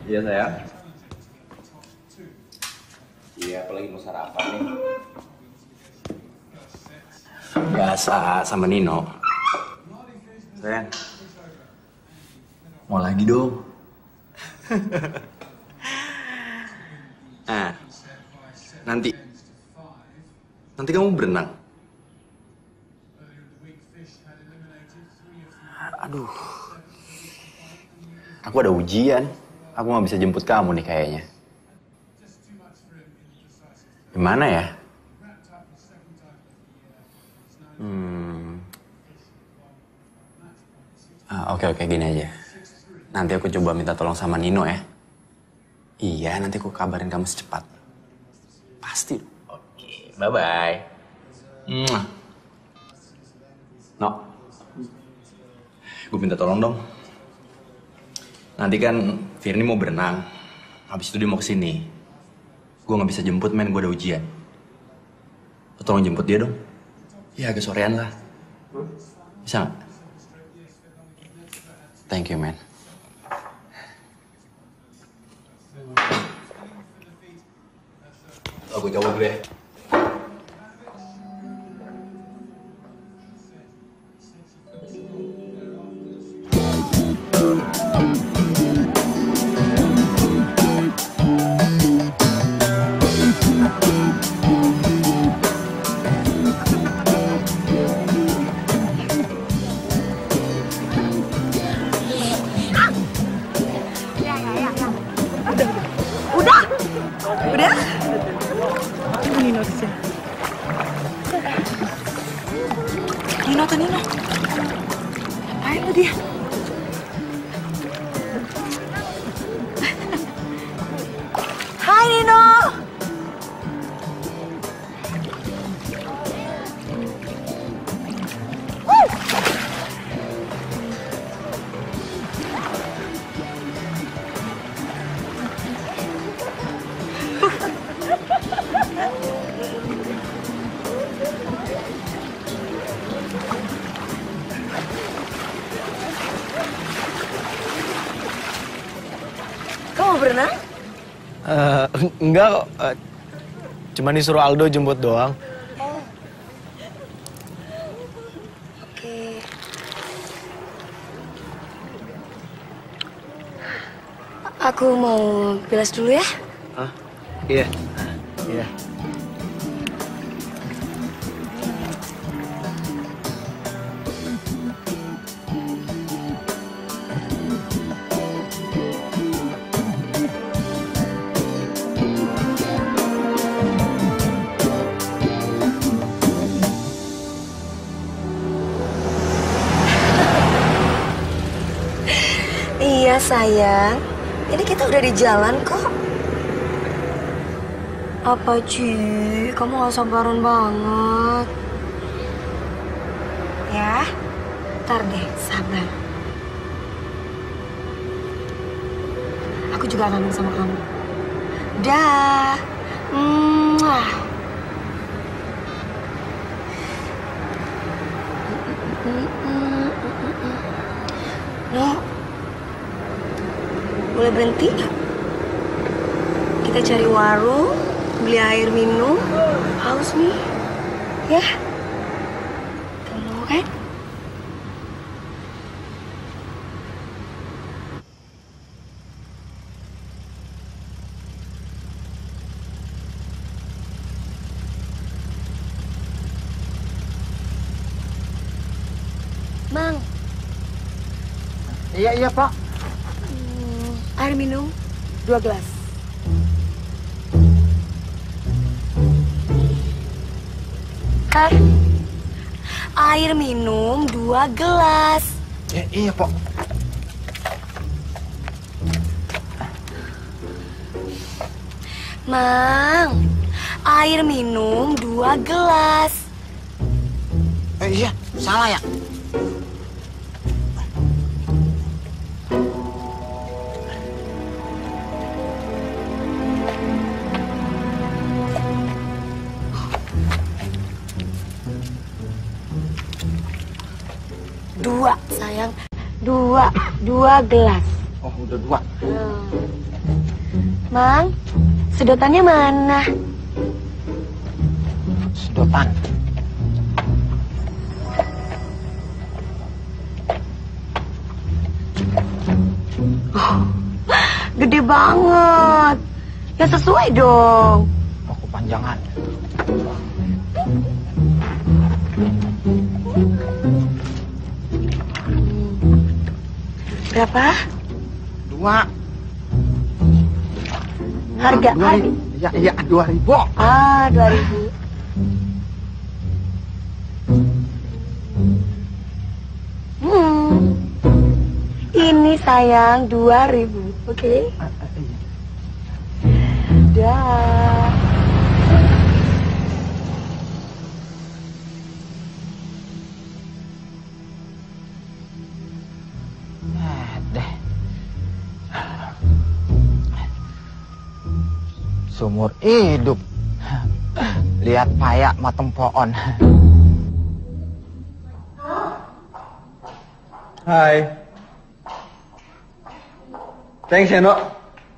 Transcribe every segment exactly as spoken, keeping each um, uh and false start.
Iya sayang. Iya, apalagi mau sarapan nih. Biasa sama Nino. Sayang. Mau lagi dong. Nah, nanti. Nanti kamu berenang. Aduh. Aku ada ujian. Aku nggak bisa jemput kamu nih kayaknya. Gimana ya? Hmm. Ah, oke oke gini aja. Nanti aku coba minta tolong sama Nino ya. Iya, nanti aku kabarin kamu secepat. Pasti. Oke, bye bye. Mwah. No. Gue minta tolong dong. Nanti kan Firni mau berenang. Habis itu dia mau kesini. Gue nggak bisa jemput, men. Gue ada ujian. Lo tolong jemput dia dong. Ya agak sorean lah. Bisa nggak? Thank you, man. Oh, gue coba dulu ya. Nino tuh Nino. Ngapain lu dia? Hai Nino. Kamu berenang? Uh, enggak kok, uh, cuma disuruh Aldo jemput doang. Oh. Oke. Aku mau bilas dulu ya. Hah? Iya. Iya. Iya sayang, ini kita udah di jalan kok. Apa Ci? Kamu gak sabaran banget. Ya, ntar deh, sabar. Aku juga kangen sama kamu. Dah. Mwah. No. Boleh berhenti nggak? Kita cari warung, beli air minum, haus nih, ya? Kamu mau kan? Mang. Iya, iya, Pak. Air minum, dua gelas. Hah? Air minum, dua gelas. Ya, iya, Pak. Mang, air minum, dua gelas. Eh, iya, salah ya? Dua, sayang. Dua. Dua gelas. Oh, udah dua. Hmm. Mang, sedotannya mana? Sedotan. Oh, gede banget. Ya sesuai dong. Oh, kepanjangan. Berapa? Dua. Harga, dua harga. ribu. Iya, iya, dua ribu. Ah, dua ribu. Hmm. Ini sayang, dua ribu. Oke? Dah. Deh. Sumur hidup. Lihat payak mateng pohon. Hai. Thanks ya, Nok.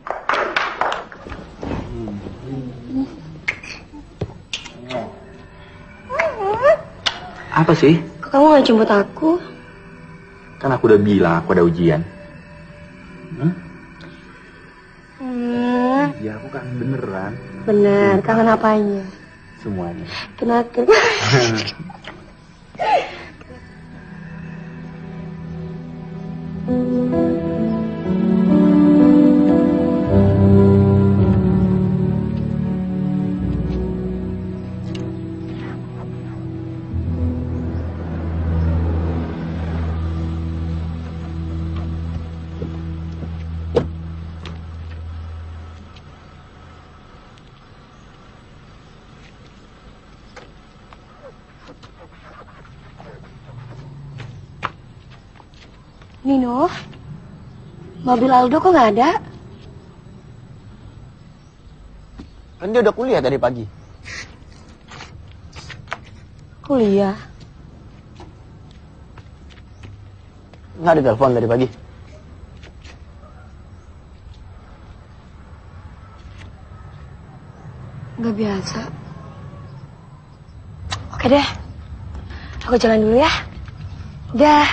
Apa sih? Kok kamu gak jemput aku? Kan aku udah bilang aku ada ujian. Hmm? Hmm, Ya aku kan beneran. bener, kangen apanya? Semuanya. Kenapa? Nino, mobil Aldo kok nggak ada? Kan dia udah kuliah tadi pagi. Kuliah. Nggak ada telepon tadi pagi. Nggak biasa. Oke deh, aku jalan dulu ya. Dah.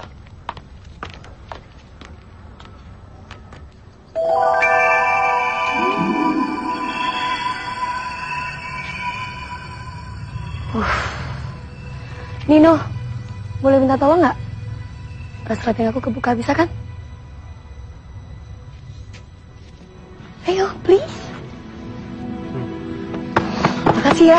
Uh. Nino, boleh minta tolong nggak? Resleting aku kebuka, bisa kan? Ayo, please. Makasih ya.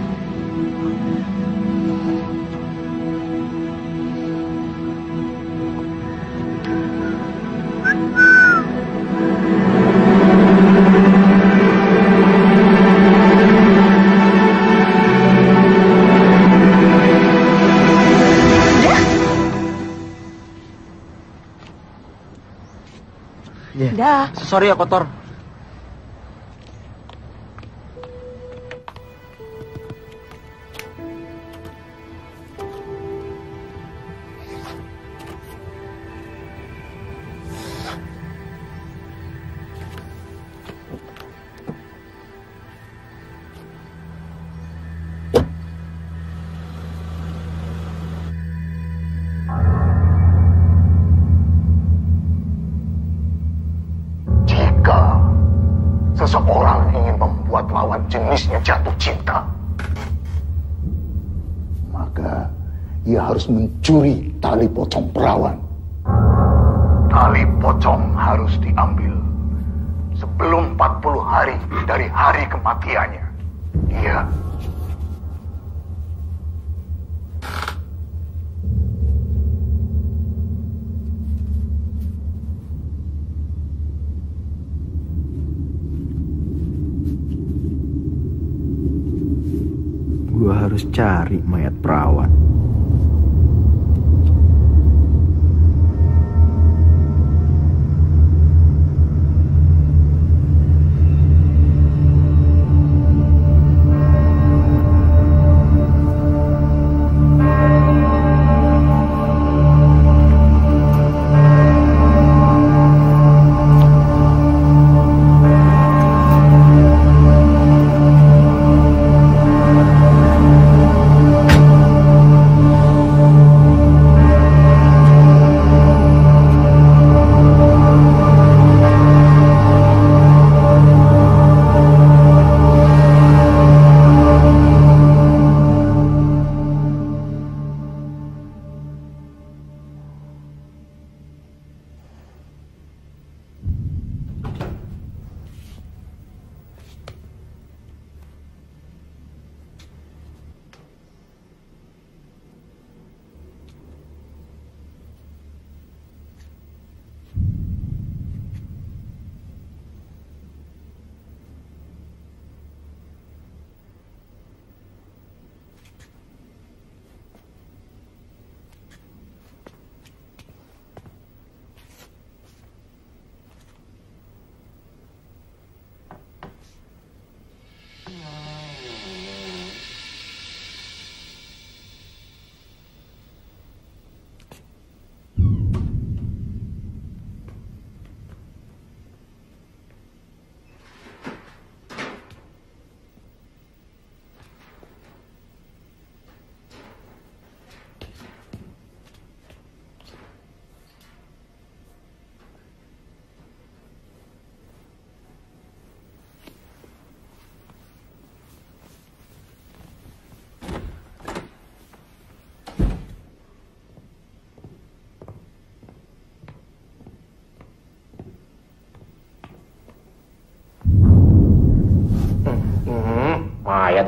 Iya. Dah. Sorry ya kotor. Seseorang ingin membuat lawan jenisnya jatuh cinta, maka ia harus mencuri tali pocong perawan. Tali pocong harus diambil sebelum empat puluh hari dari hari kematiannya. Iya. Gua harus cari mayat perawan.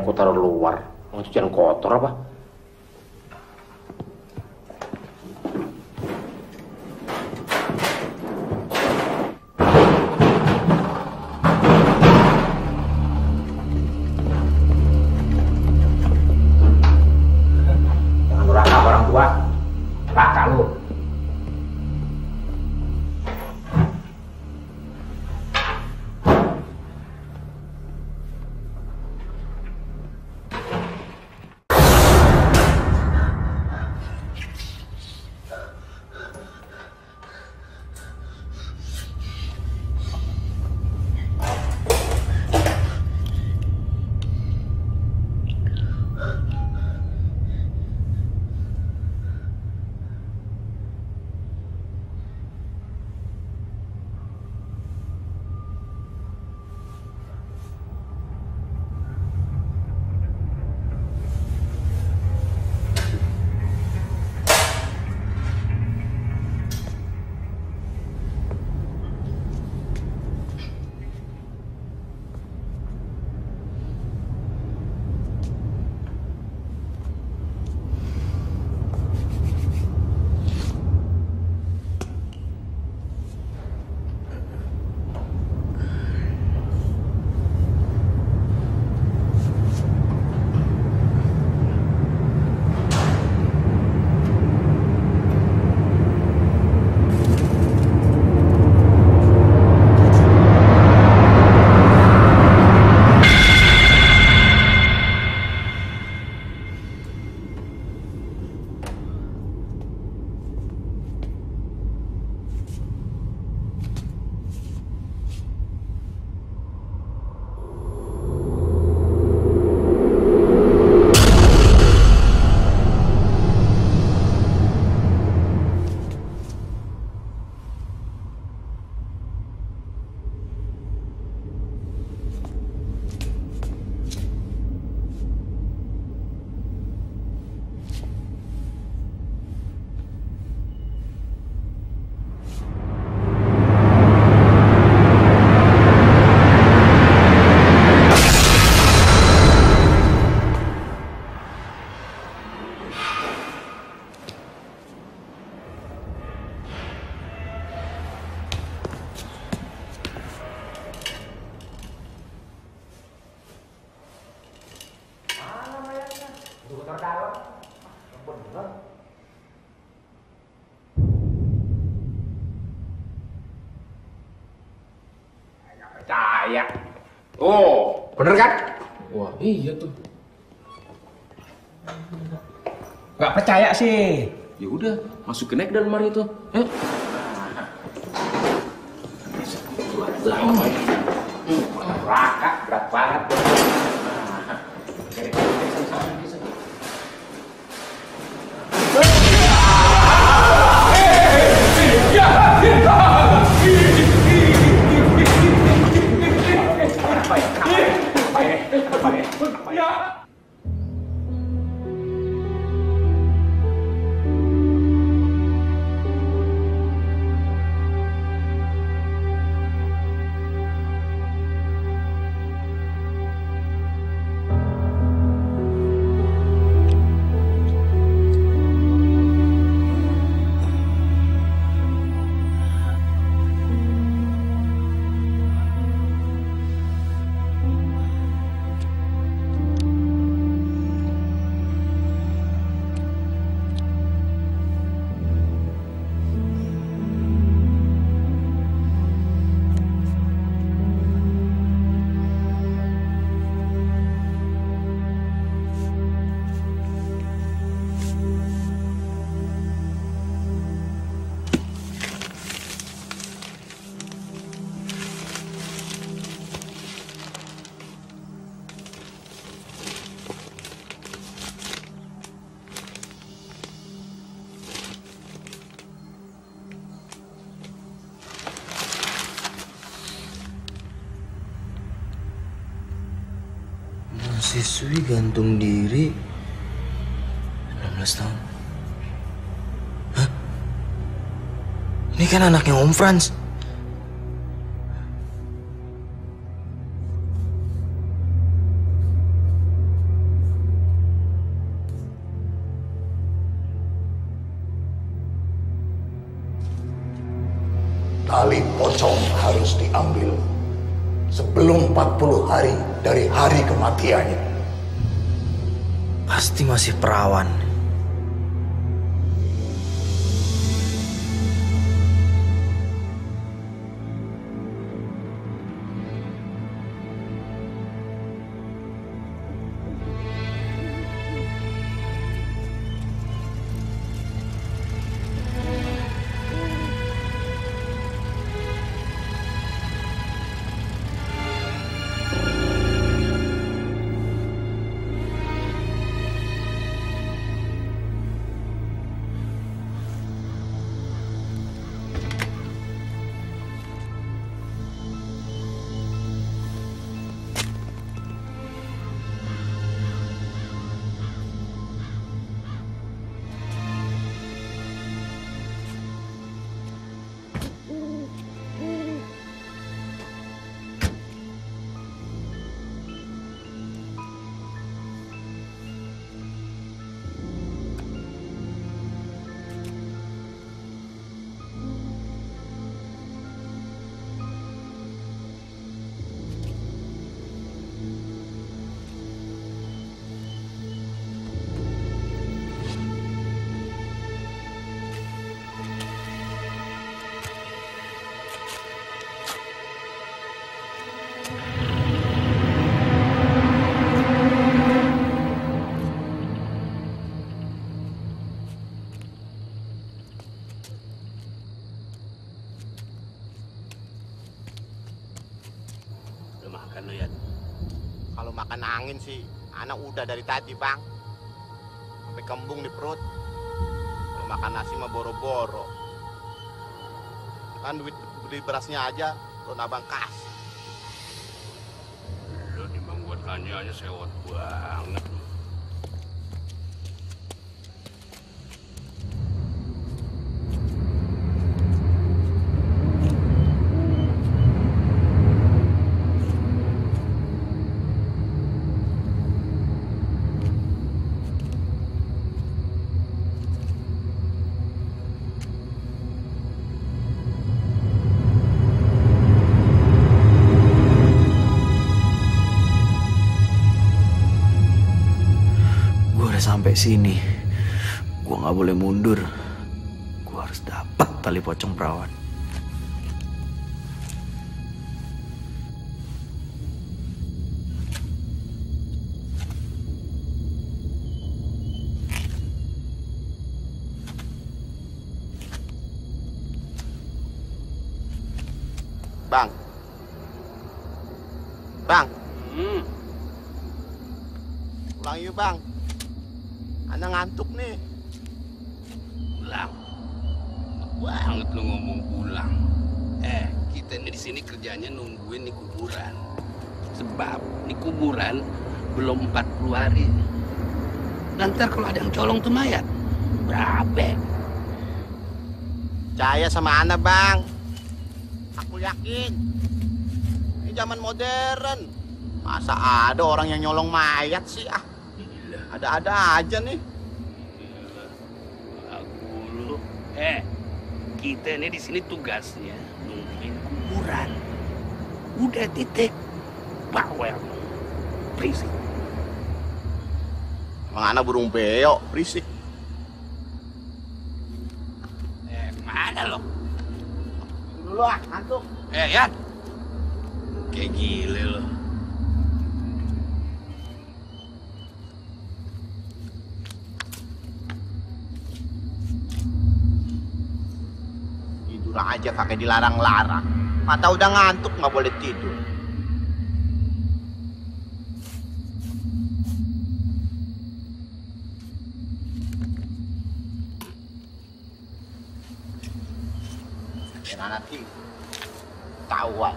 ngapain kau taruh luar? Mau cucian kotor apa? Jangan durhaka orang tua. Raka lu. Percaya. Oh, bener kan? Wah, iya tuh. Nggak percaya sih. Ya udah, masukin aja ke dalam lemari itu. Eh? Raka, berat banget. Siswi gantung diri enam belas tahun. Hah? Ini kan anaknya Om Franz. tali pocong harus diambil sebelum empat puluh hari dari hari kematiannya. Pasti masih perawan. Makan lu ya. Kalau makan angin sih, anak udah dari tadi bang, sampai kembung di perut. Kalau makan nasi mah boro-boro. Kan duit beli berasnya aja, lo nabang kas. Lu timbang buat kannya aja sewot banget. Sampai sini, gue nggak boleh mundur. Gue harus dapat tali pocong perawan. Bang, bang, Hmm. pulang yuk bang. Anak ngantuk nih. Pulang. Banget lu ngomong pulang. Eh, kita ini di sini kerjanya nungguin nih kuburan. Sebab nih kuburan belum empat puluh hari. Dan ntar kalau ada yang colong tuh mayat, berabe. Percaya sama anak bang. Aku yakin. Ini zaman modern. Masa ada orang yang nyolong mayat sih ah? Ada-ada aja nih. Aku lu. Eh, kita ini di sini tugasnya nungguin kuburan. Udah titik. Bawel. Berisik. Emang anak burung beo, berisik. Eh, mana lo? Dulu ah, ngantuk. Eh, Yan. Kayak gile lo. Tidur aja kakek dilarang-larang. Mata udah ngantuk nggak boleh tidur. Dan nanti tahuan.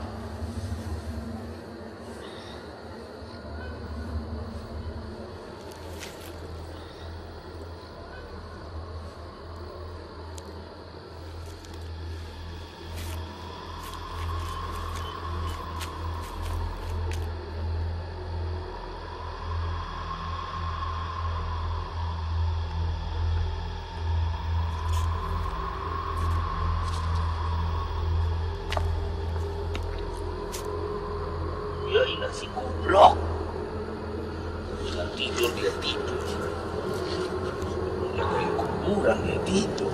Si goblok. Mau tidur dia tidur. Negeri kuburan dia tidur.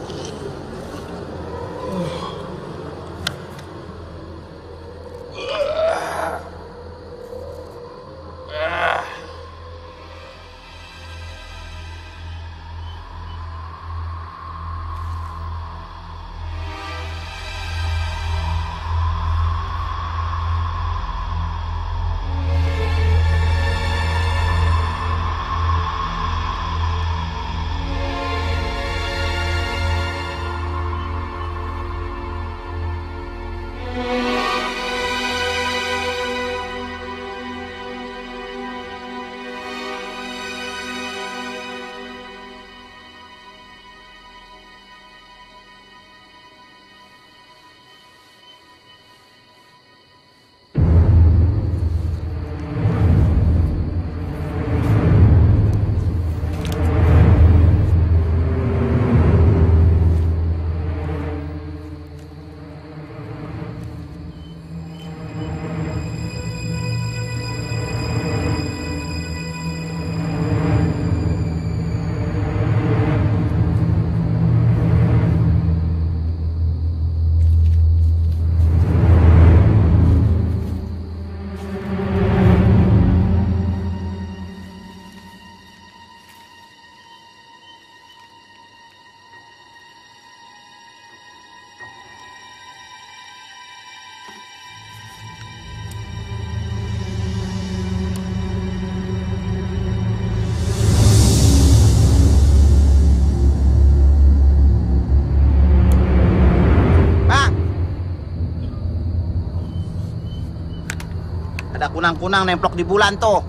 Ada kunang-kunang nemplok di bulan tuh.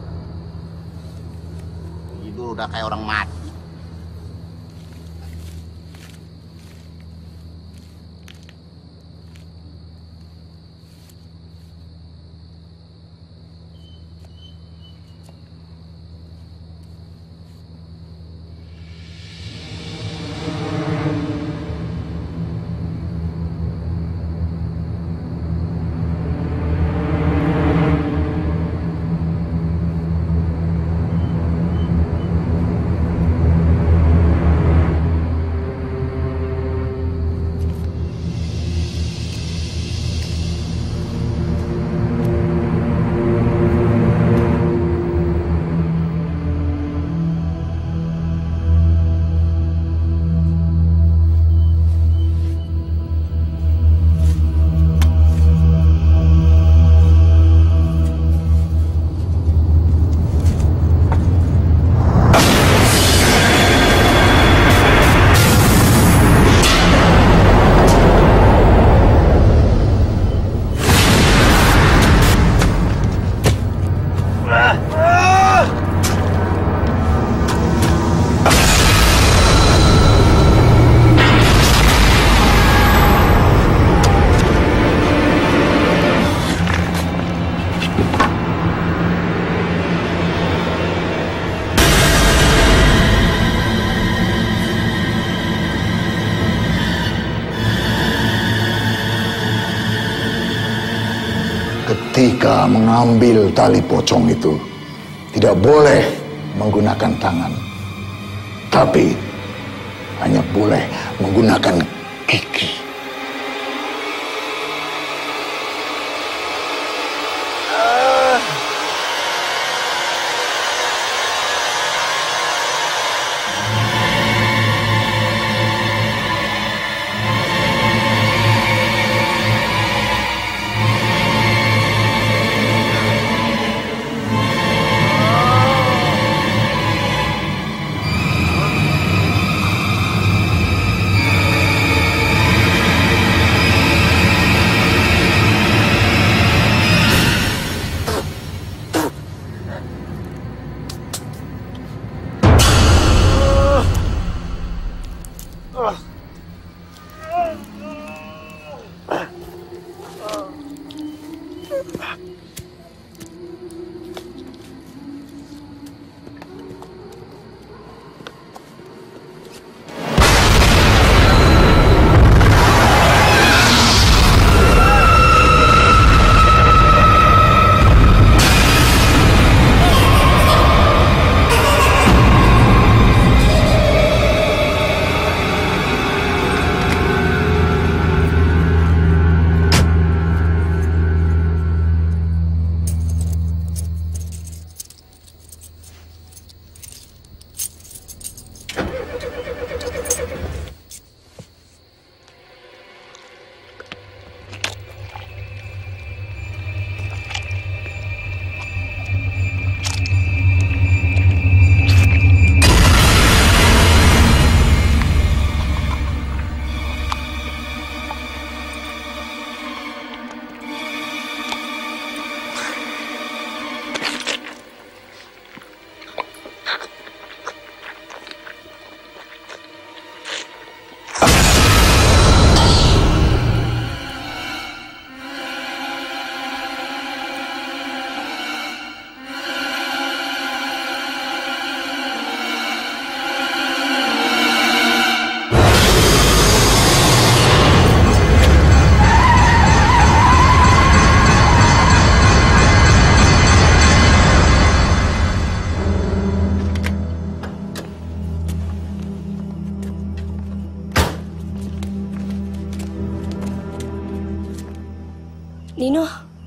Tidur udah kayak orang mati. Ketika mengambil tali pocong itu, tidak boleh menggunakan tangan, tapi hanya boleh menggunakan gigi.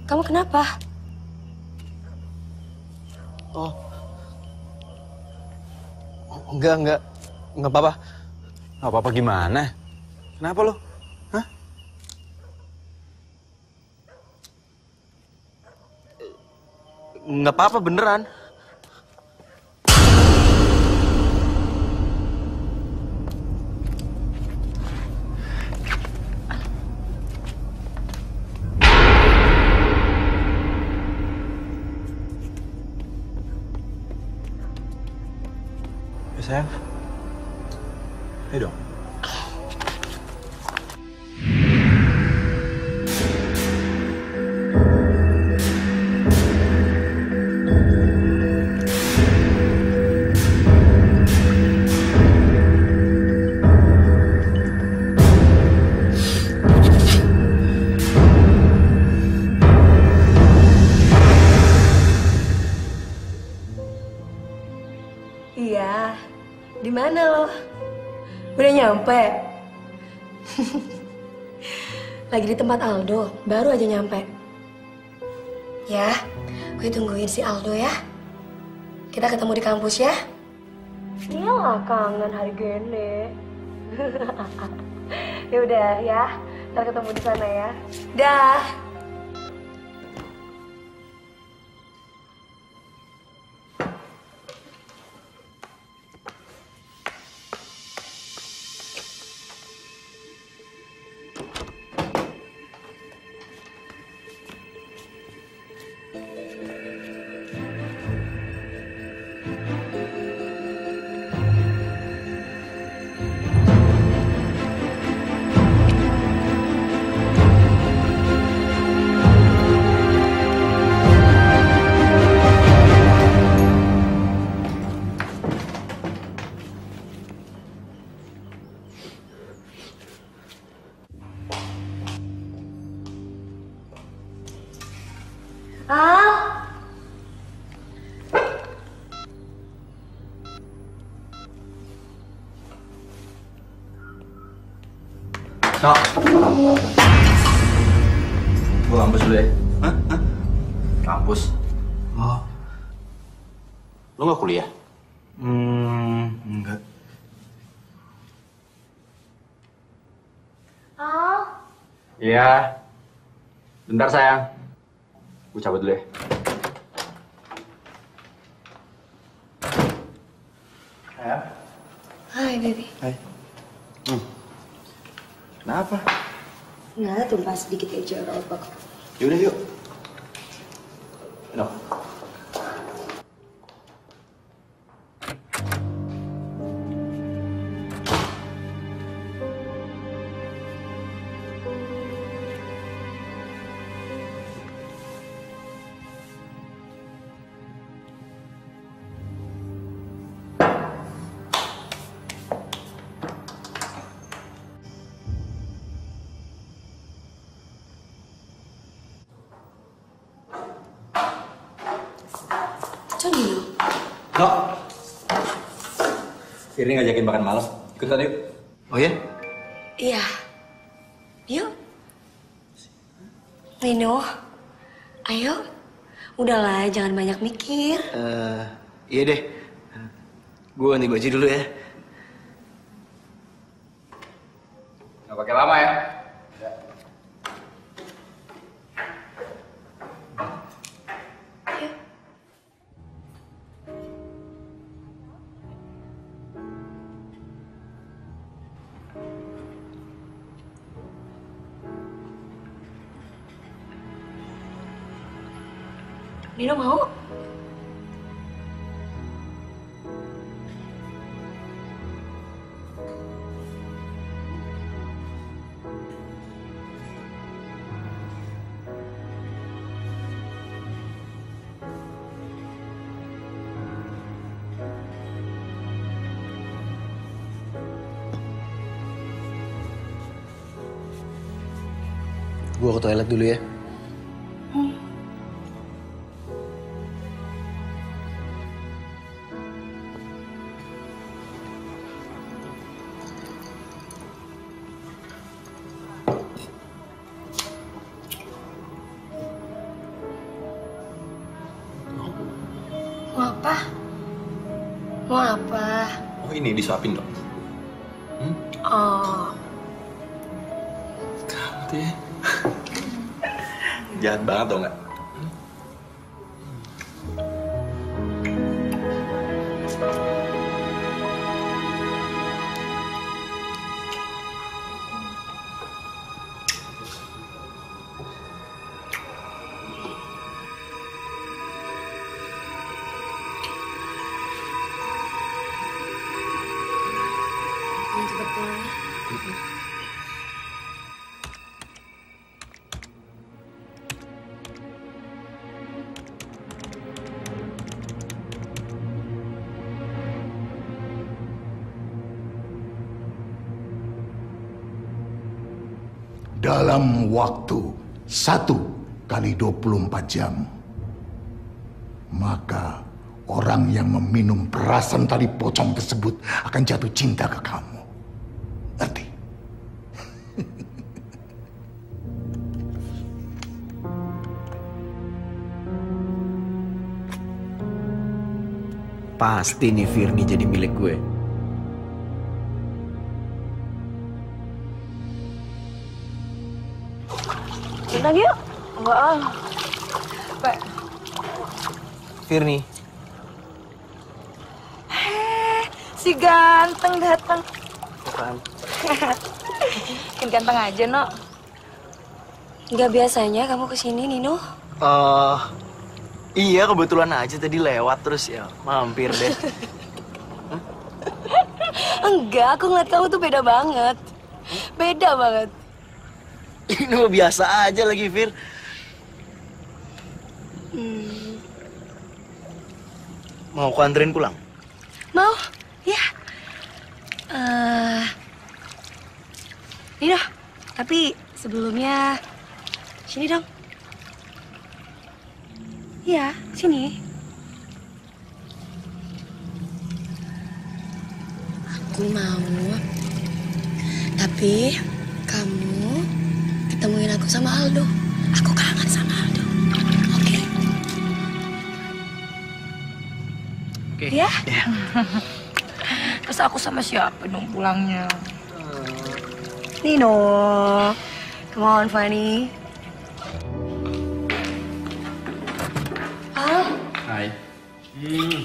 Kamu kenapa? Oh. Enggak, enggak. Enggak apa-apa. Enggak apa-apa gimana? Kenapa lo? Hah? Enggak apa-apa beneran. Sayang, ayo dong. Iya. Di mana lo? Udah nyampe? Lagi di tempat Aldo, baru aja nyampe. Ya, gue tungguin si Aldo ya. Kita ketemu di kampus ya. Iyalah kangen hari gini. Ya udah ya, ntar ketemu di sana ya. Dah. Al. Nok. Gue kampus dulu ya. Hah? Hah? Kampus? Oh. Lo nggak kuliah? Hmm, enggak. Al. Iya. Bentar sayang. Gue cabut dulu ya. Ayah. Hai, baby. Hai. Hmm. Kenapa? Nggak, tumpah sedikit aja apa kok. Yaudah yuk. No. Nino. No. Firni ngajakin makan malam. Ikutan yuk. Oh ya? Iya. Yuk. Nino. Ayo. Udahlah, jangan banyak mikir. Uh, iya deh. Gue ganti baju dulu ya. Nggak pakai lama ya. Nino mau? Gue ke toilet dulu ya. apa? Mau apa? Oh ini disuapin dong. Hmm? Oh. Kamu tuh ya. Jahat banget tau nggak? Yang cepet pulang ya. Dalam waktu satu kali dua puluh empat jam, maka orang yang meminum perasan tali pocong tersebut akan jatuh cinta ke kamu. Ngerti? Pasti nih Firni jadi milik gue. Lagi yuk? Enggak ah. Pak. Firni. Heh, si ganteng datang. Apaan? Makin ganteng aja, No. Nggak biasanya kamu kesini, Nino. Oh, iya kebetulan aja tadi lewat terus ya mampir deh. Enggak, aku ngeliat kamu tuh beda banget. Beda banget. Ini mah biasa aja lagi, Fir. Hmm. Mau aku anterin pulang? Mau? Ya. Eh, Nino, tapi sebelumnya sini dong. Iya, sini. Aku mau. Tapi kamu ketemuin aku sama Aldo. Aku kangen sama Aldo. Oke? Oke. Ya? Ya. Terus aku sama siapa dong pulangnya? Nino. Come on, Fanny. Al. Hai. Hmm.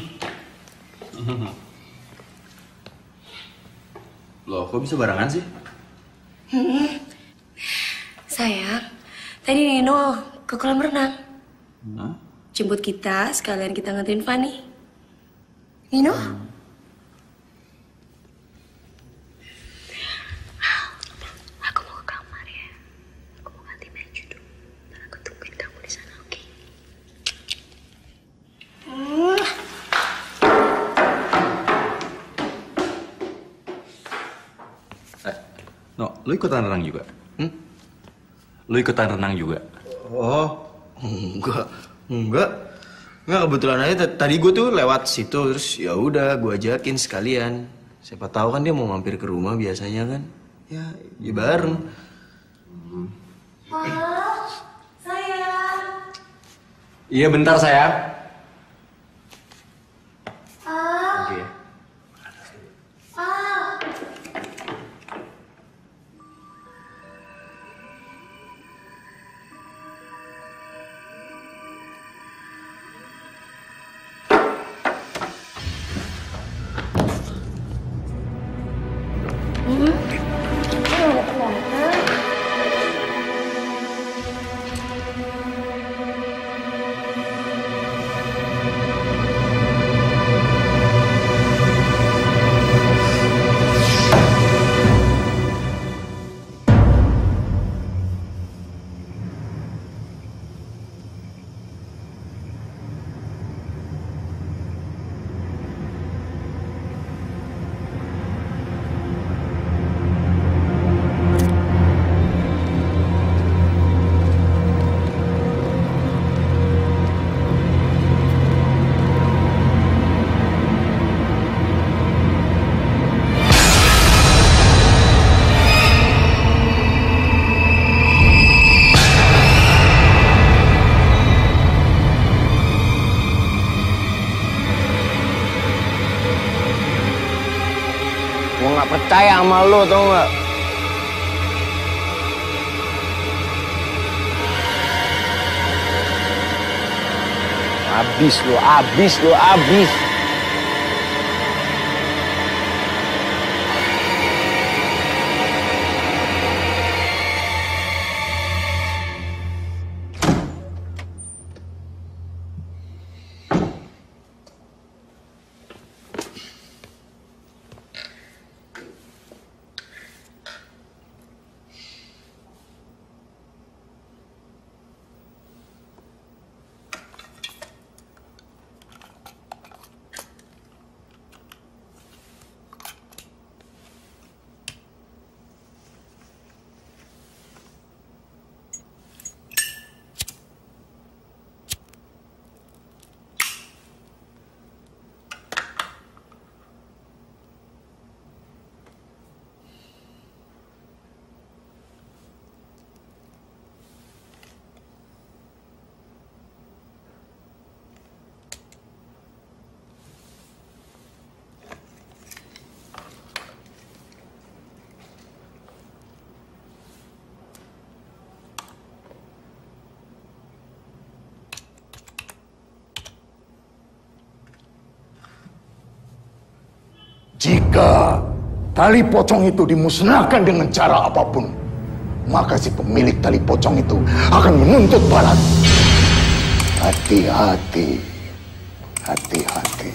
Loh, kok bisa barengan sih? Hmm. Sayang, tadi Nino ke kolam renang. Hah? Jemput kita, sekalian kita nganterin Fanny. Nino? Aku mau ke kamar ya. Aku mau ganti baju dulu. Ntar aku tungguin kamu di sana, oke? Hmm. Eh, no, lu ikutan renang juga? Hmm? Lu ikutan renang juga? Oh, enggak, enggak, enggak kebetulan aja t- tadi gue tuh lewat situ terus ya udah gue ajakin sekalian. Siapa tahu kan dia mau mampir ke rumah biasanya kan, ya, ya bareng. Halo, sayang. Iya bentar sayang. Al. Oke. Al. Hmm? Oh, datang-datang. percaya sama lo, tau gak? Abis lo, abis lo, abis. Jika tali pocong itu dimusnahkan dengan cara apapun, maka si pemilik tali pocong itu akan menuntut balas. Hati-hati, hati-hati.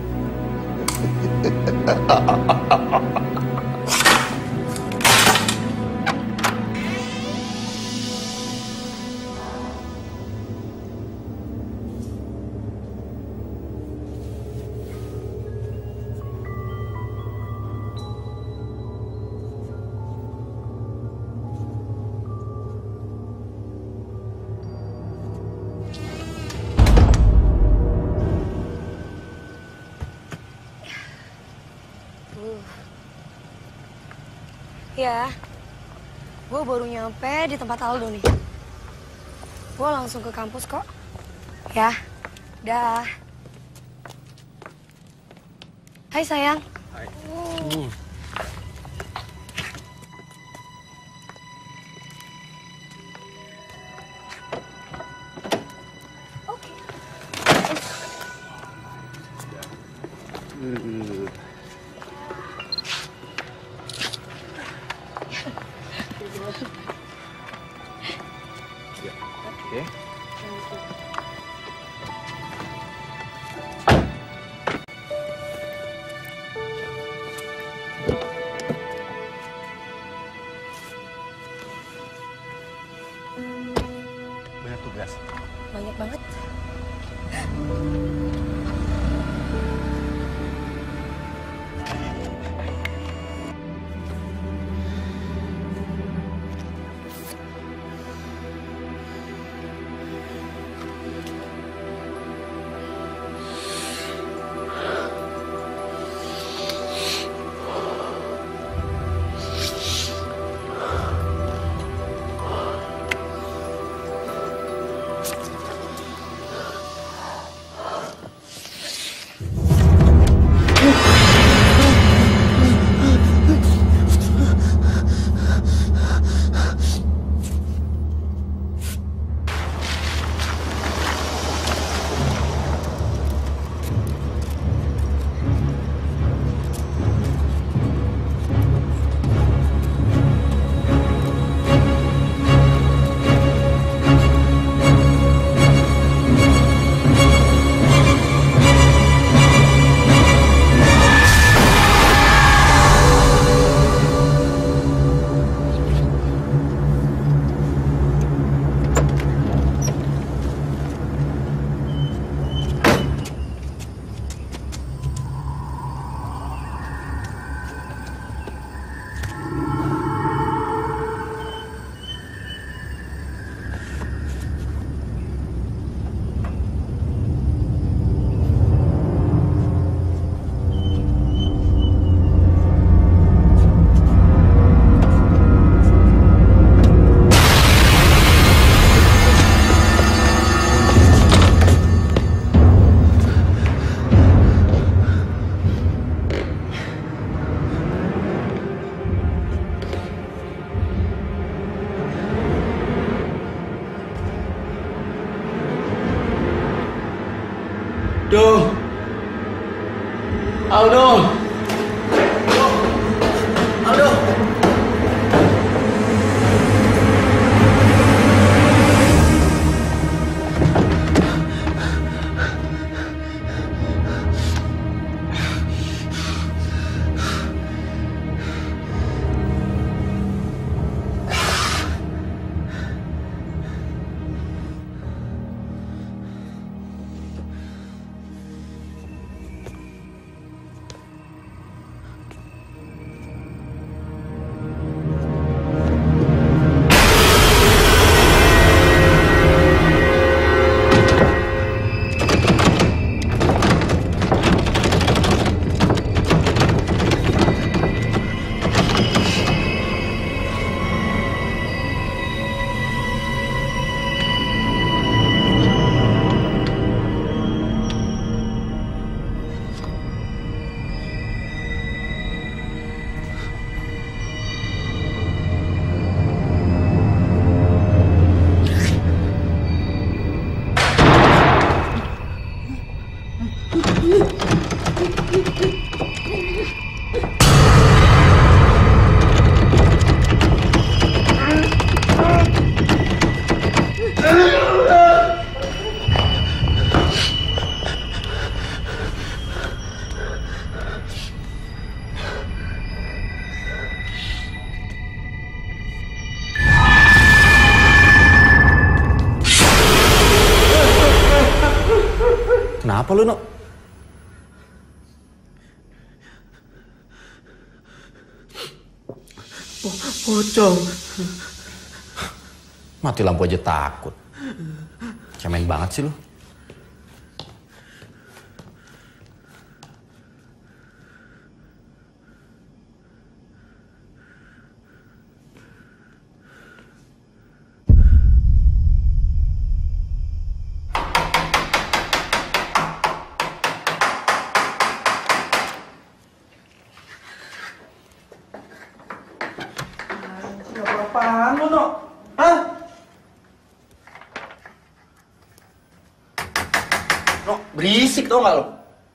Ya, gue baru nyampe di tempat Aldo nih. Gue langsung ke kampus kok. Ya, dah. Hai sayang. Hai. Uh. Oke. Uh. Oke. Banyak tugas. Banyak banget. Duh. Aldo. Aldo. Kenapa lu, Nok? Pocong. Mati lampu aja takut. Cemen banget sih lu. Apaan lu, Nok? Hah? Nok, berisik tau gak lu?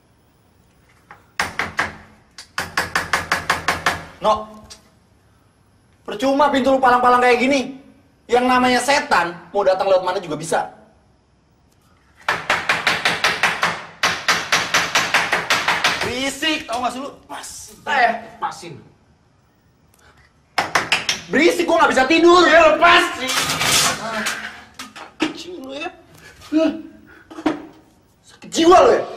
Nok, percuma pintu lu palang-palang kayak gini. Yang namanya setan, mau datang lewat mana juga bisa. Berisik, tau gak sih lu? Mas, eh, pasin. Berisik, gua gak bisa tidur. Ya lepas sih. Kecil lu ya. Sakit jiwa lu ya.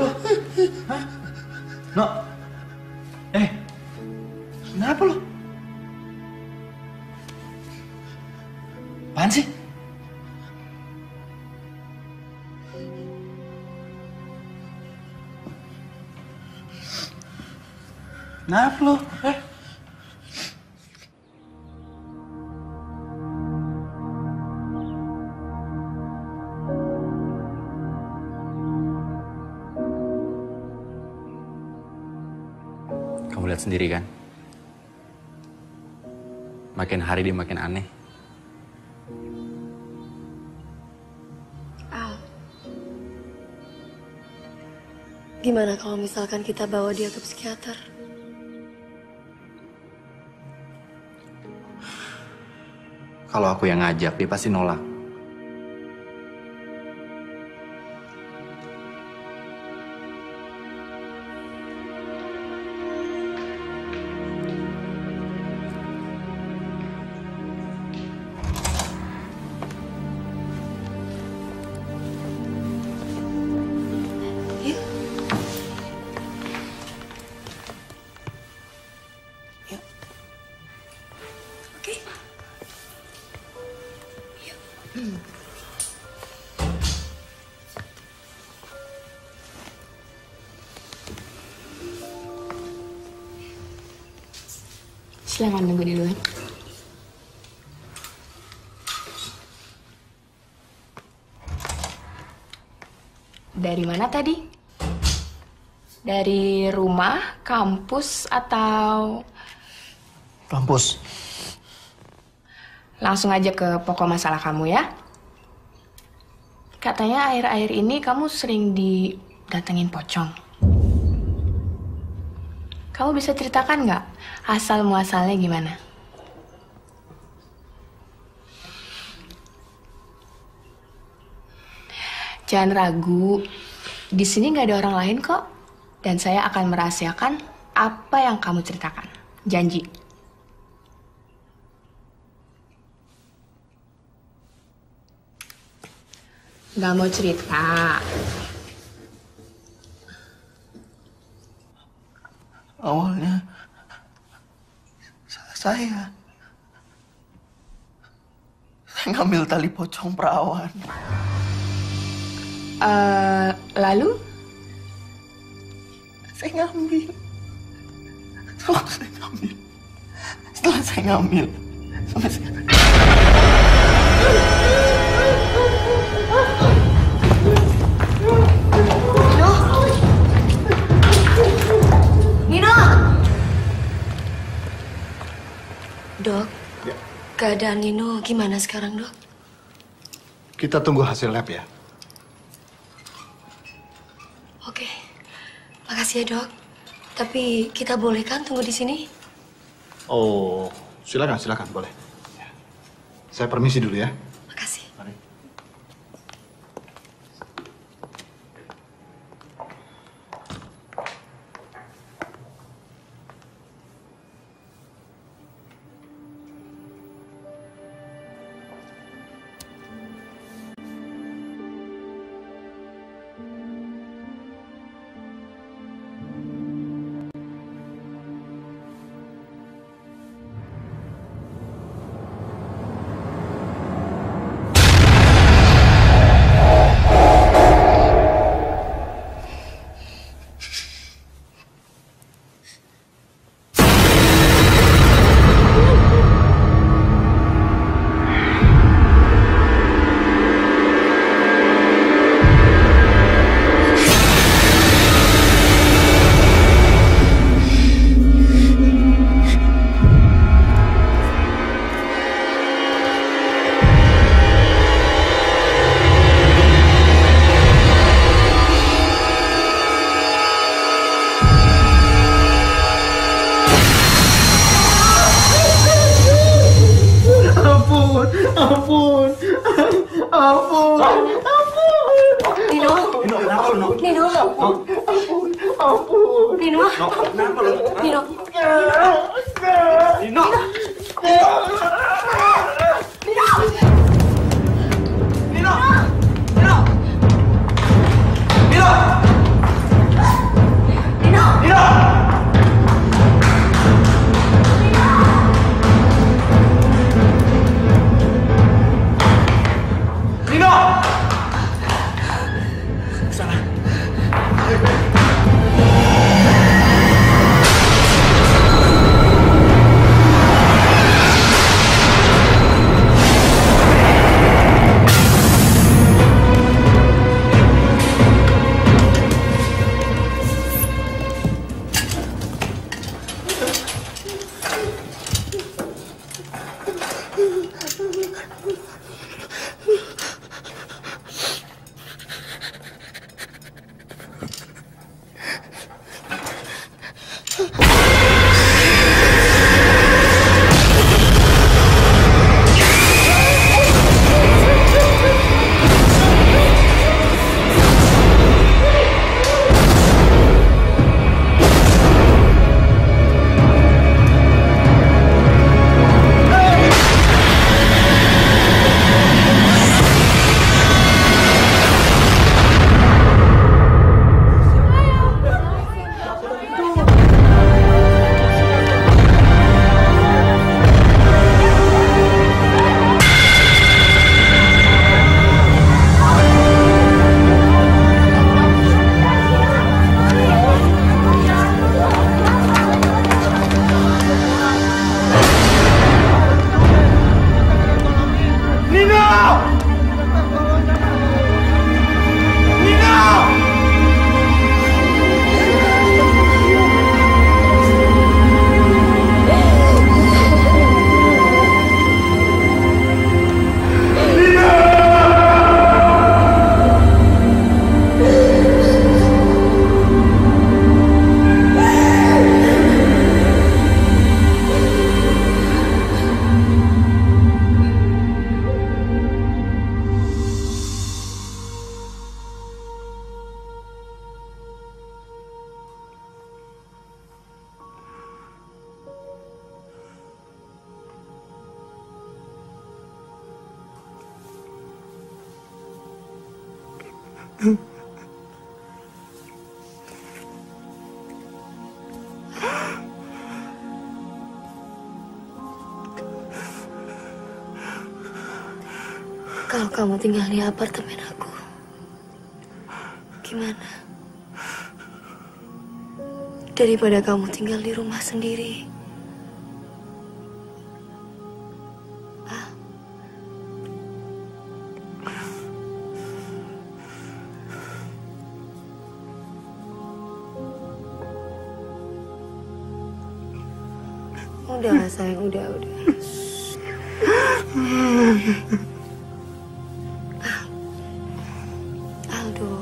lo? Hah? No. Eh. Kenapa lo? Apaan sih? Kenapa lo? Eh? Kamu lihat sendiri kan? Makin hari dia makin aneh. Al, gimana kalau misalkan kita bawa dia ke psikiater? Kalau aku yang ngajak, dia pasti nolak. Silahkan nunggu di luar. Dari mana tadi? Dari rumah, kampus, atau... Kampus. Langsung aja ke pokok masalah kamu ya. Katanya akhir-akhir ini kamu sering didatengin pocong. Kamu bisa ceritakan nggak asal muasalnya gimana? Jangan ragu, di sini nggak ada orang lain kok, dan saya akan merahasiakan apa yang kamu ceritakan. Janji. Nggak mau cerita. Awalnya saya saya ngambil tali pocong perawan. Uh, lalu? Saya ngambil. Setelah saya ngambil. Setelah saya ngambil. Sampai saya... Nino! Dok, Ya. keadaan Nino gimana sekarang, Dok? Kita tunggu hasil lab ya. Oke, makasih ya, Dok. Tapi kita boleh kan tunggu di sini? Oh, silakan, silakan, boleh. Ya. Saya permisi dulu ya. Makasih. Mari. Kalau kamu tinggal di apartemen aku, gimana? Daripada kamu tinggal di rumah sendiri. Ah. Udah sayang, udah, udah. Aldo.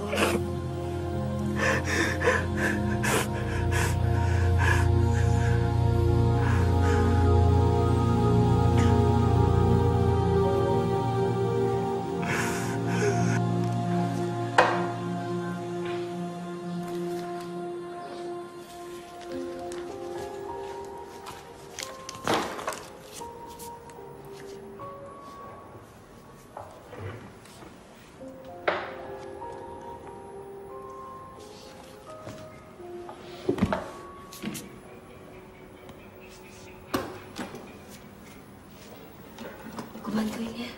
Aku bantuin ya.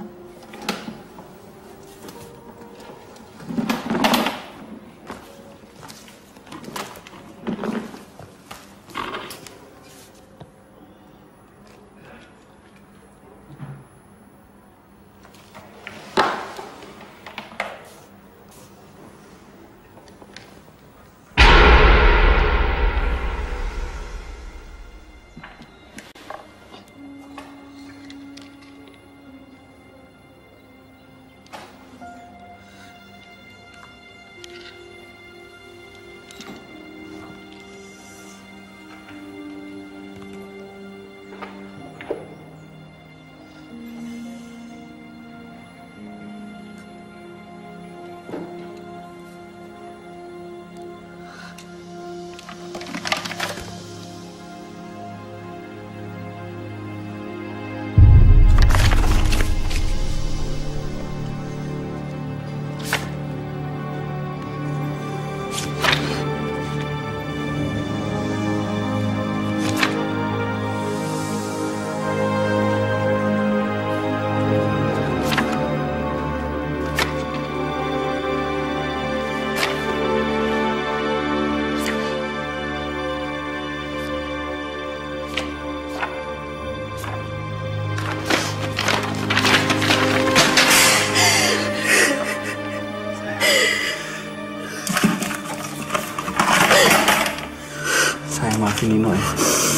Saya maafin Nino ya.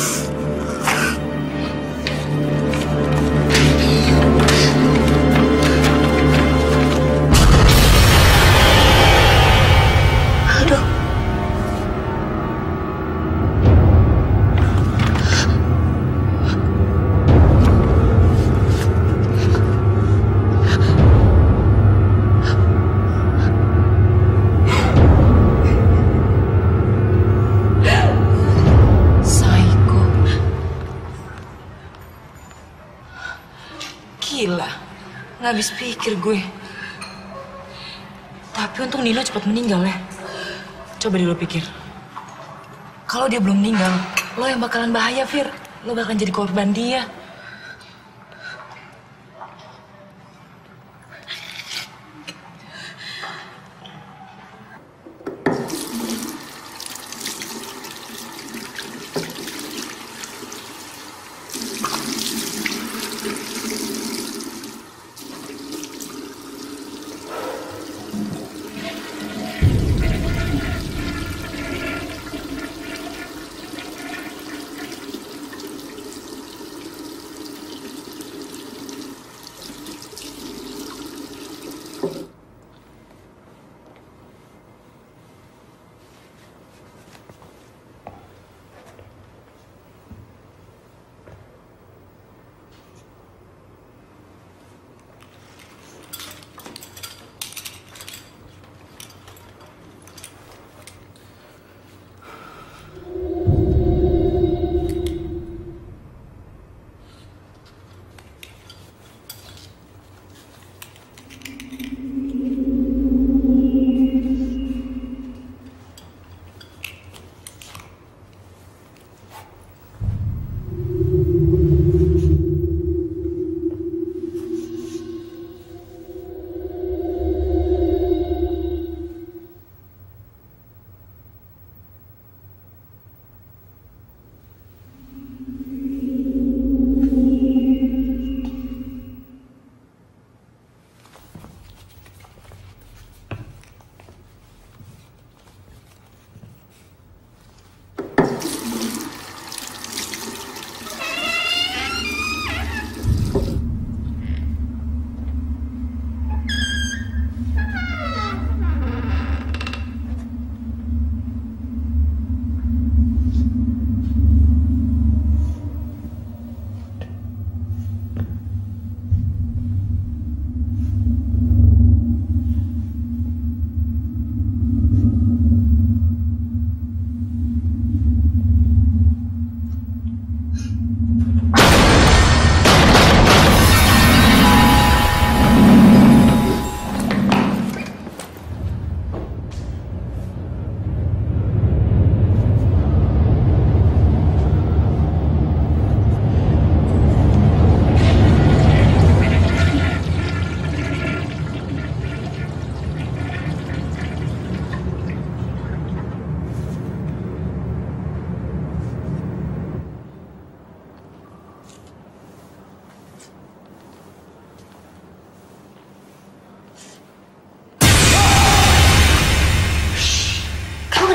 Aduh. Gila, nggak habis pikir gue. Tapi untung Nino cepat meninggal ya. Coba dulu pikir. Kalau dia belum meninggal, lo yang bakalan bahaya, Fir. Lo bakalan jadi korban dia.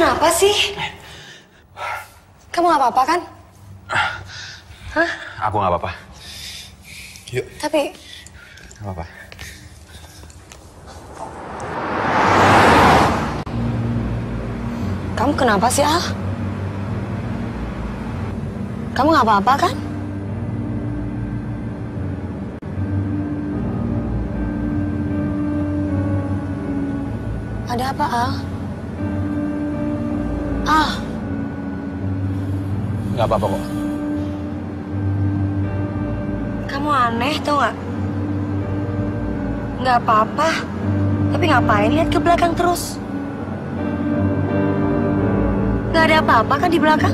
kenapa sih? Kamu gak apa-apa kan? Hah? Aku gak apa-apa. Yuk. Tapi... Gak apa-apa. Kamu kenapa sih, Al? Kamu gak apa-apa kan? Ada apa, Al? Al? Gak apa-apa kok. Kamu aneh, tau gak? Gak apa-apa. Tapi ngapain lihat ke belakang terus? Gak ada apa-apa kan di belakang?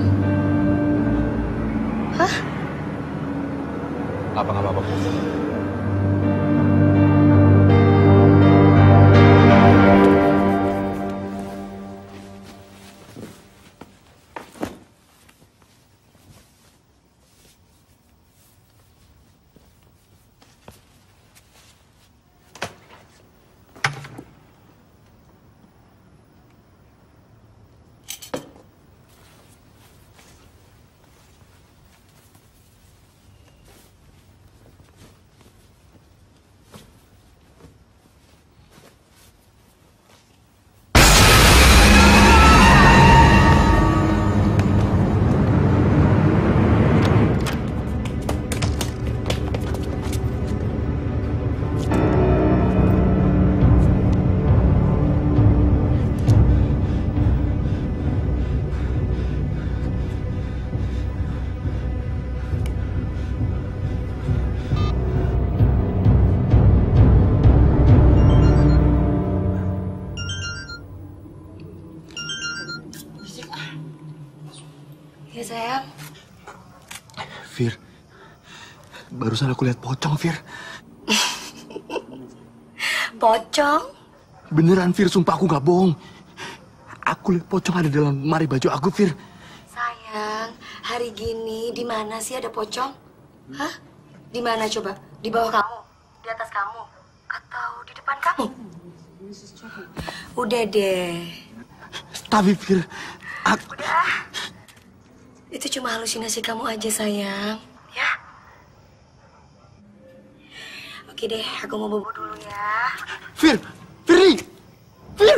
Hah? Apa, gak apa-apa. Ya sayang. Fir, barusan aku lihat pocong, Fir. Pocong? Beneran, Fir, sumpah aku gak bohong. Aku lihat pocong ada dalam lemari baju aku, Fir. Sayang, hari gini di mana sih ada pocong? Hah? Di mana coba? Di bawah kamu? Di atas kamu? Atau di depan kamu? Udah deh. Tapi, Fir, aku... Udah. Itu cuma halusinasi kamu aja, sayang. Ya? Oke deh, aku mau bobo dulu ya. Fir! Firly! Fir!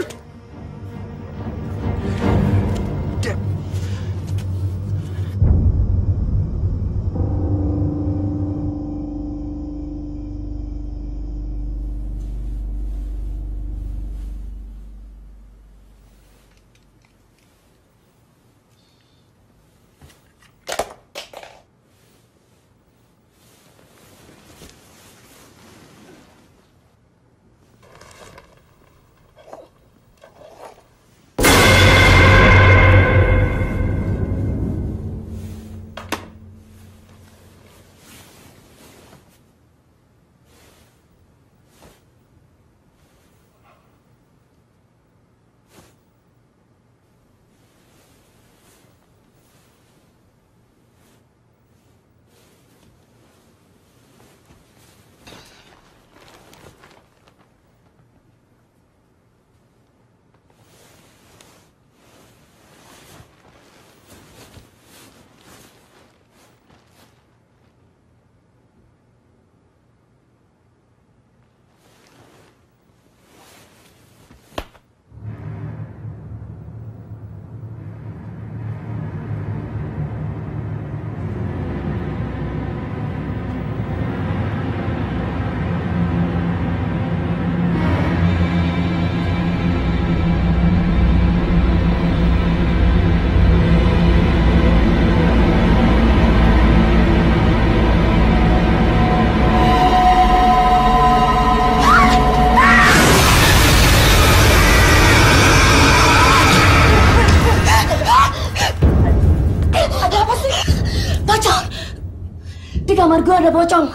kamar gue ada pocong.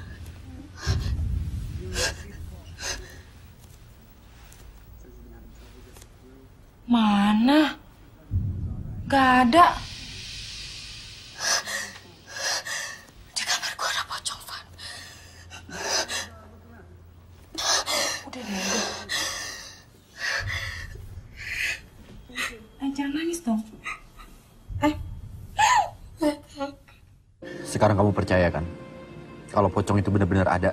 Mana? Gak ada. Di kamar gue ada pocong, Van. Udah deh, udah. Ayo jangan nangis dong. Eh? Sekarang kamu percaya kan? Kalau pocong itu benar-benar ada?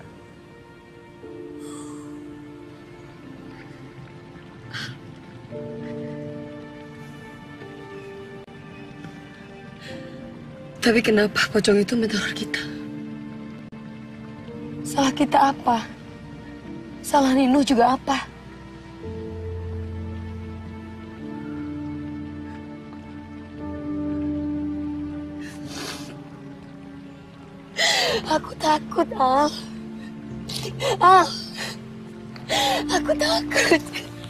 Tapi kenapa pocong itu meneror kita? Salah kita apa? Salah Nino juga apa? Aku takut, Al. Al. Aku takut.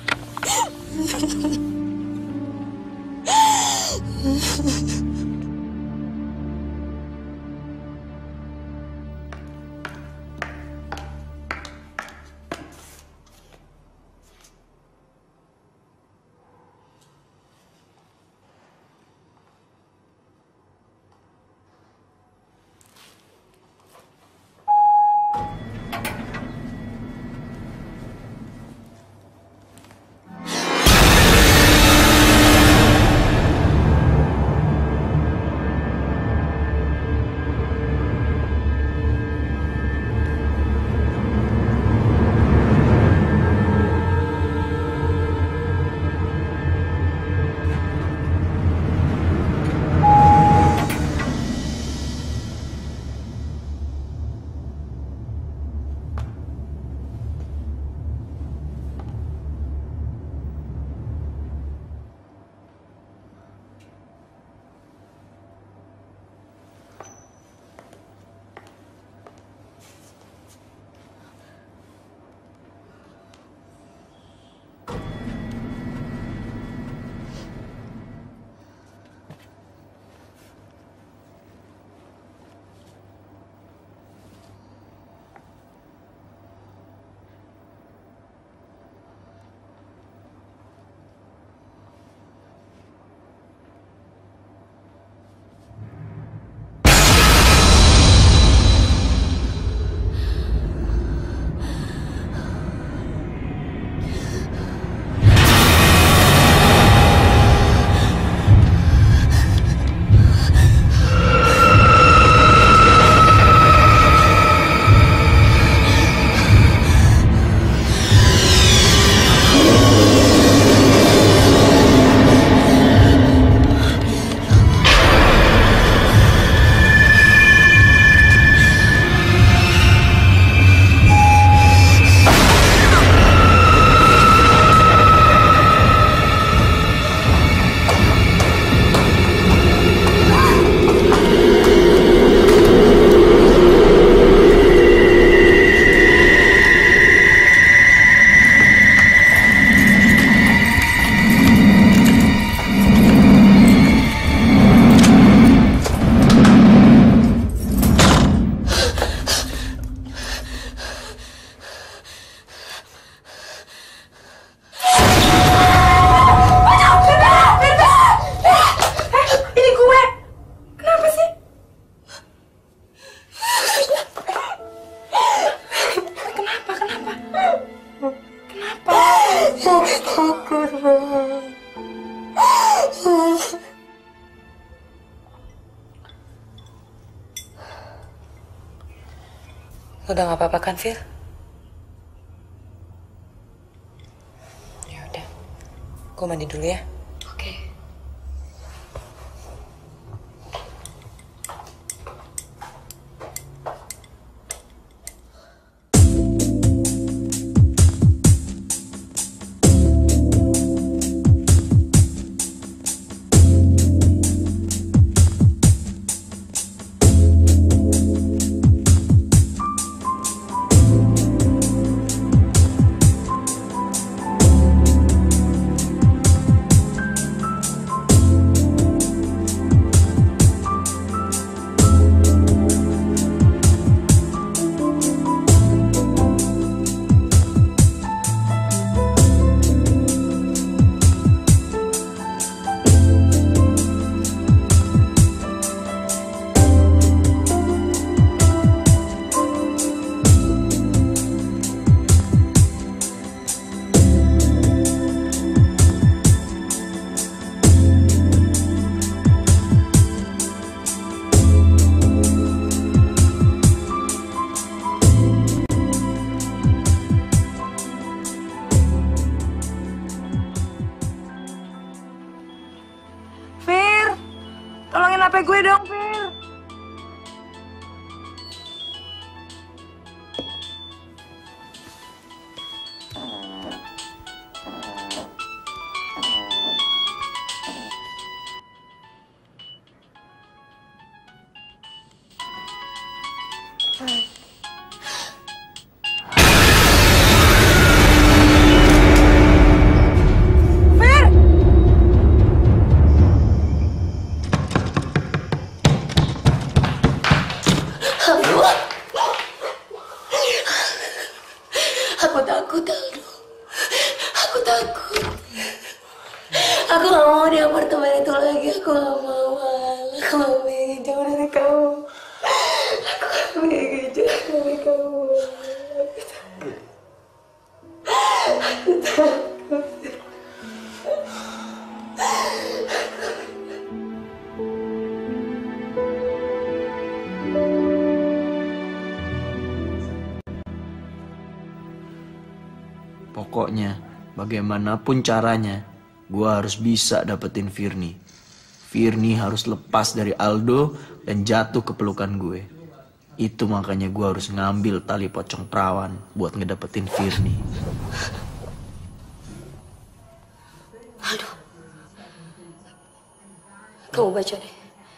Udah gak apa-apa kan, Fir? Ya udah, gue mandi dulu ya. Oke. H P gue dong, Fir. Aku takut, Aldo. Aku takut. Aku gak mau di apartemen itu lagi. Aku gak mau, Al. Aku gak mau ingin jauh dari kamu. Aku gak mau ingin jauh dari kamu. Aku takut. Aku takut. Pokoknya, bagaimanapun caranya, gue harus bisa dapetin Firni. Firni harus lepas dari Aldo dan jatuh ke pelukan gue. Itu makanya gue harus ngambil tali pocong perawan buat ngedapetin Firni. Aldo, kamu baca deh.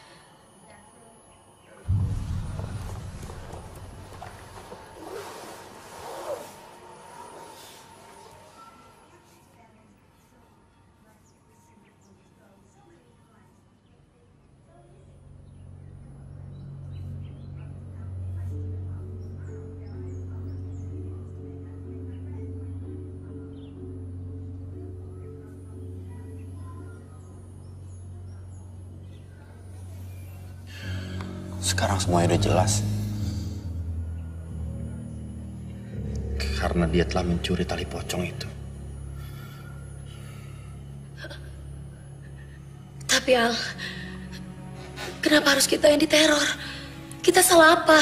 Sekarang semuanya udah jelas. Karena dia telah mencuri tali pocong itu. Tapi Al, kenapa harus kita yang diteror? Kita salah apa?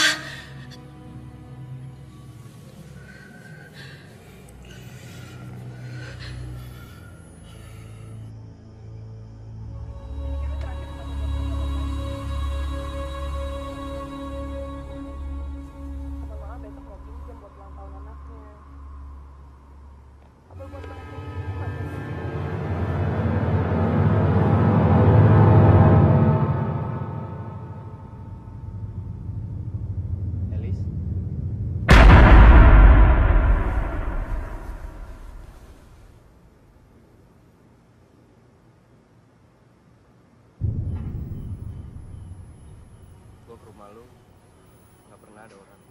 Gue ke rumah lu, gak pernah ada orang.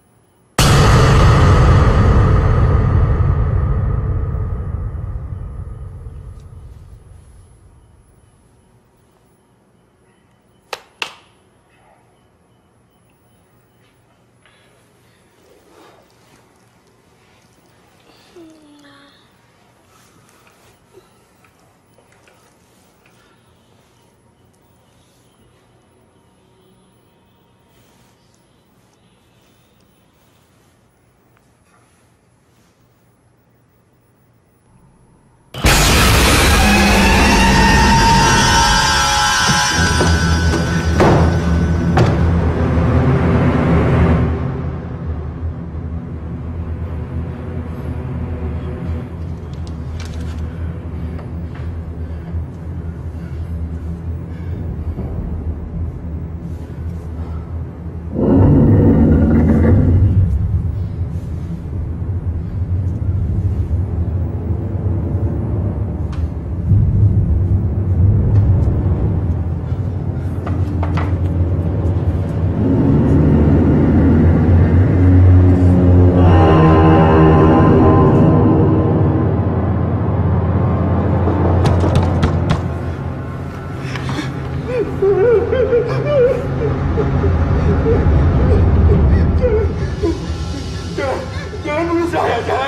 Jangan bunuh saya, jangan.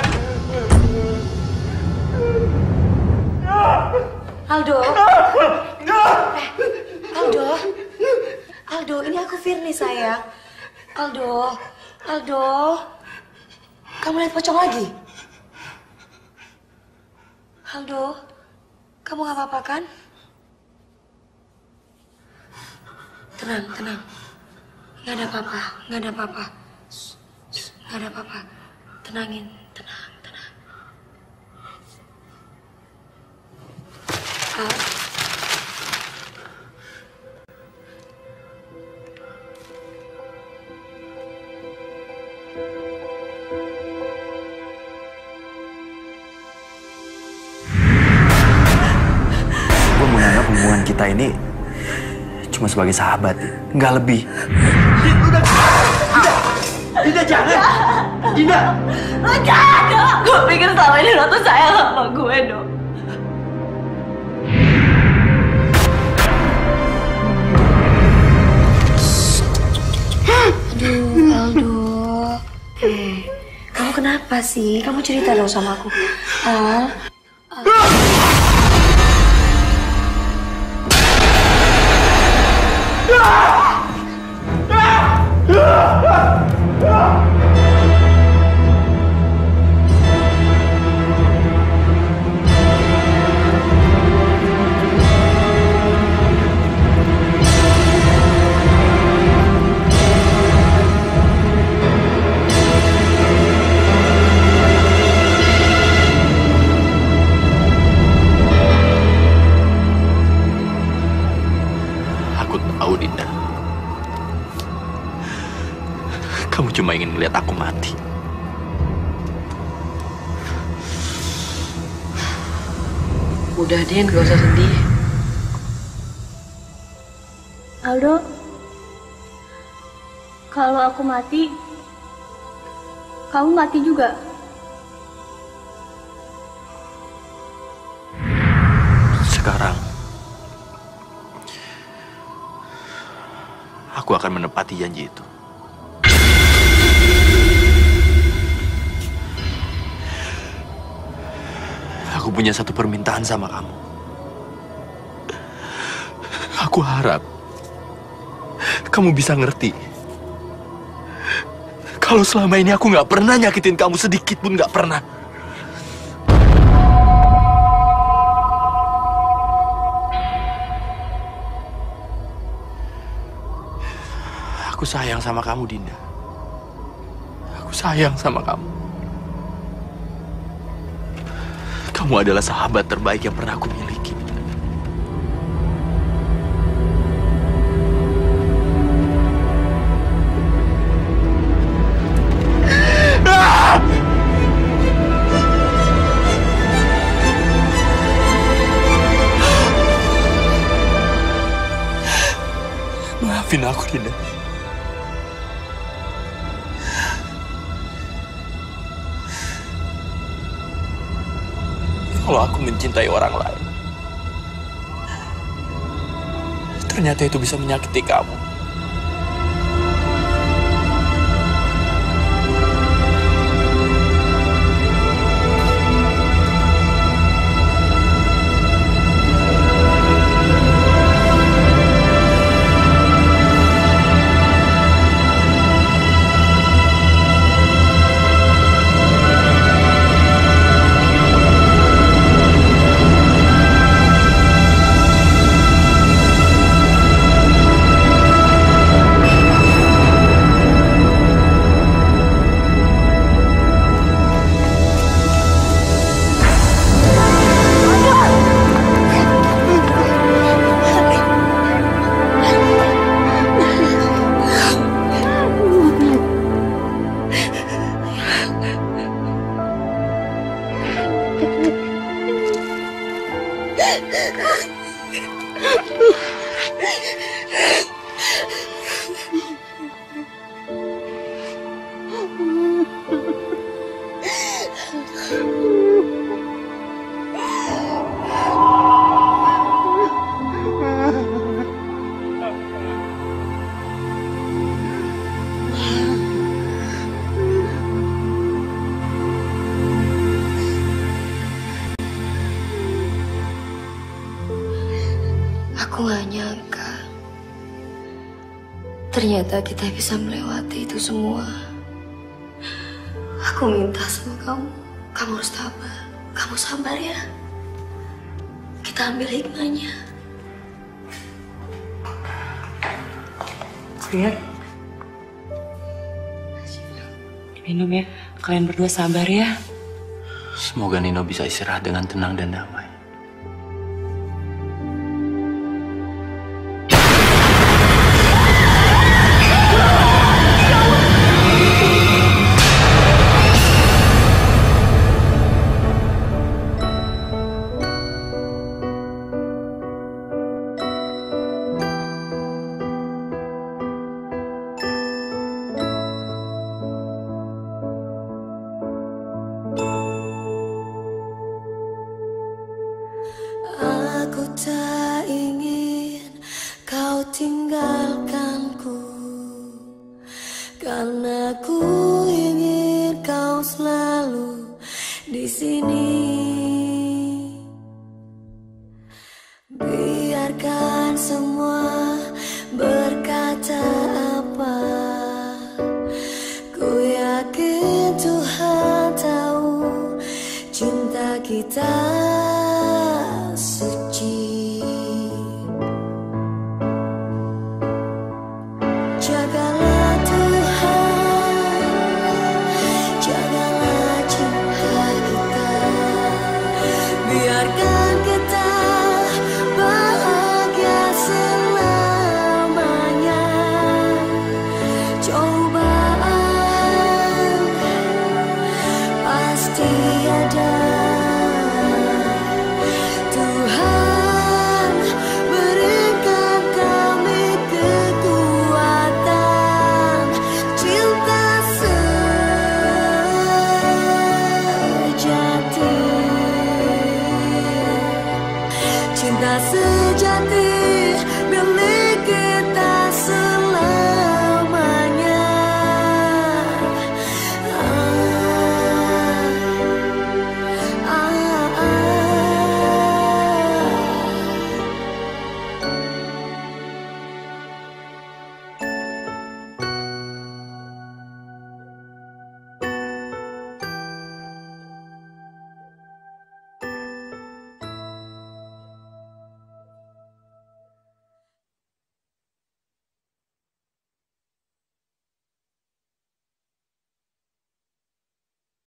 Aldo. Eh, Aldo. Aldo, ini aku Firni, sayang. Aldo. Aldo. Kamu lihat pocong lagi? Aldo, kamu gak apa-apa kan? tenang, tenang. Nggak ada apa-apa, nggak ada apa-apa. Nggak ada apa-apa. Tenangin, tenang, tenang. Al. Gue menganggap hubungan kita ini cuma sebagai sahabat, ya. Nggak lebih. Udah, Dinda, Dinda jangan, Dinda. Enggak, Dok. Gue pikir selama ini lo tuh sayang sama gue, Dok. Aduh, Aldo. Eh, kamu kenapa sih? Kamu cerita dong sama aku. Al. Al. Kamu cuma ingin melihat aku mati. Udah, Din, gak usah sedih. Aldo, kalau aku mati, kamu mati juga. Sekarang, aku akan menepati janji itu. Aku punya satu permintaan sama kamu. Aku harap kamu bisa ngerti kalau selama ini aku nggak pernah nyakitin kamu sedikit pun, nggak pernah. Aku sayang sama kamu, Dinda. Aku sayang sama kamu. Kamu adalah sahabat terbaik yang pernah aku miliki. Maafin aku, Dinda. Kalau aku mencintai orang lain, ternyata itu bisa menyakiti kamu. Aku gak nyangka ternyata kita bisa melewati itu semua. Aku minta sama kamu, kamu harus sabar. Kamu sabar ya. Kita ambil hikmahnya. Fir, minum ya. Kalian berdua sabar ya. Semoga Nino bisa istirahat dengan tenang dan damai. Aku tak ingin kau tinggalkanku, karena ku ingin kau selalu di sini. Biarkan